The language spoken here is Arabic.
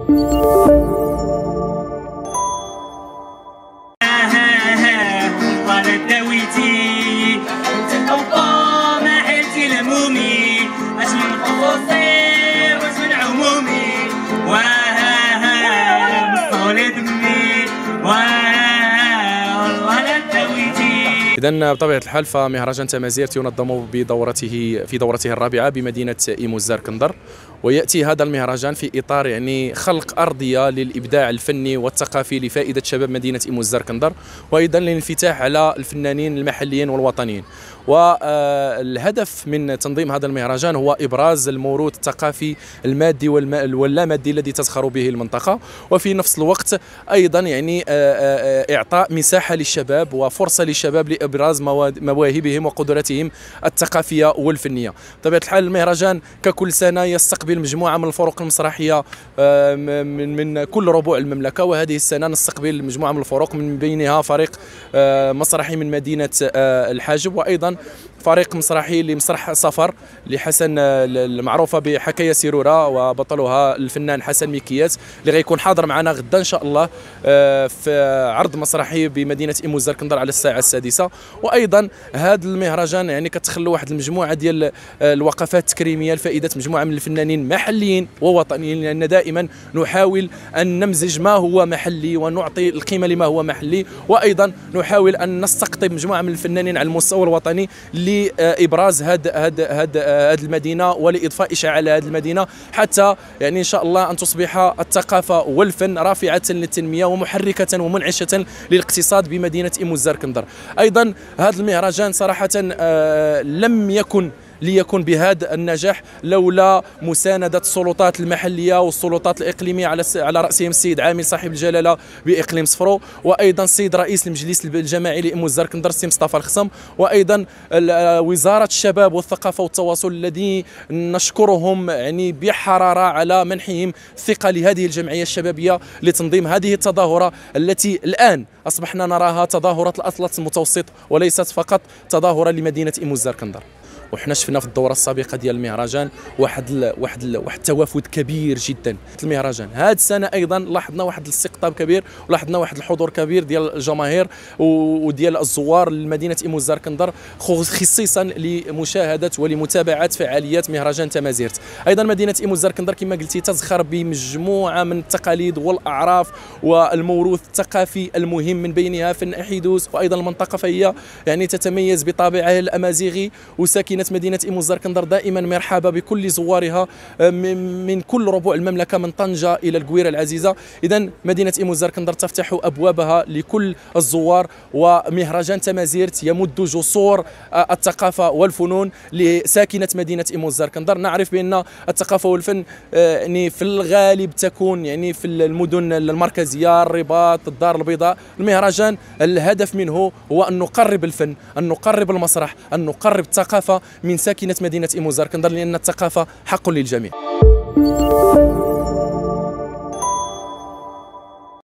إذن بطبيعة الحال فمهرجان تمازيرت ينظم في دورته الرابعة بمدينة إيمو الزركندر، ويأتي هذا المهرجان في إطار يعني خلق أرضية للإبداع الفني والثقافي لفائدة شباب مدينة إيمو الزركندر، وأيضا للانفتاح على الفنانين المحليين والوطنيين. والهدف من تنظيم هذا المهرجان هو إبراز الموروث الثقافي المادي واللامادي الذي تزخر به المنطقة، وفي نفس الوقت أيضا يعني إعطاء مساحة للشباب وفرصة للشباب لإبراز مواهبهم وقدراتهم الثقافية والفنية. بطبيعة الحال المهرجان ككل سنة يستقبل مجموعة من الفرق المسرحية من كل ربوع المملكة، وهذه السنة نستقبل مجموعة من الفرق من بينها فريق مسرحي من مدينة الحاجب، وأيضا فريق مسرحي لمسرح سفر لحسن المعروفة بحكاية سيرورة وبطلها الفنان حسن ميكيات، اللي غيكون حاضر معنا غدا إن شاء الله في عرض مسرحي بمدينة إيمو الزركندر على الساعة السادسة. وأيضا هذا المهرجان يعني كتخلو واحد المجموعة ديال الوقفات التكريمية لفائدة مجموعة من الفنانين محليين ووطنيين، لأن دائما نحاول أن نمزج ما هو محلي ونعطي القيمة لما هو محلي، وأيضا نحاول أن نستقطب مجموعة من الفنانين على المستوى الوطني لإبراز هذه المدينة ولإضفاء إشعاع على هذه المدينة، حتى يعني إن شاء الله أن تصبح الثقافة والفن رافعة للتنمية ومحركة ومنعشة للاقتصاد بمدينة إيمو الزركندر. أيضا هذا المهرجان صراحة لم يكن ليكن بهذا النجاح لولا مساندة السلطات المحلية والسلطات الإقليمية على رأسهم السيد عامل صاحب الجلالة بإقليم صفرو، وأيضا السيد رئيس المجلس الجماعي لإيمو الزركندر السي مصطفى الخصم، وأيضا وزارة الشباب والثقافة والتواصل الذي نشكرهم يعني بحرارة على منحهم الثقة لهذه الجمعية الشبابية لتنظيم هذه التظاهرة التي الآن أصبحنا نراها تظاهرة الأطلس المتوسط وليست فقط تظاهرة لمدينة إيمو الزركندر. وحنا شفنا في الدوره السابقه ديال المهرجان واحد التوافد كبير جدا في المهرجان. هذه السنه ايضا لاحظنا واحد الاستقطاب كبير، ولاحظنا واحد الحضور كبير ديال الجماهير وديال الزوار لمدينه إيمو الزركندر خصيصا لمشاهده ولمتابعه فعاليات مهرجان تمازيرت. ايضا مدينه إيمو الزركندر كما قلتي تزخر بمجموعه من التقاليد والاعراف والموروث الثقافي المهم، من بينها فن احيدوس، وايضا المنطقه فهي يعني تتميز بطابعها الامازيغي، وساكنه مدينة إيمو الزركندر دائما مرحبا بكل زوارها من كل ربوع المملكة، من طنجة إلى القويرة العزيزة. إذا مدينة إيمو الزركندر تفتح أبوابها لكل الزوار، ومهرجان تمازيرت يمد جسور الثقافة والفنون لساكنة مدينة إيمو الزركندر. نعرف بأن الثقافة والفن يعني في الغالب تكون يعني في المدن المركزية، الرباط، الدار البيضاء. المهرجان الهدف منه هو أن نقرب الفن، أن نقرب المسرح، أن نقرب الثقافة من ساكنة مدينة إيمو الزركندر، لأن الثقافة حق للجميع.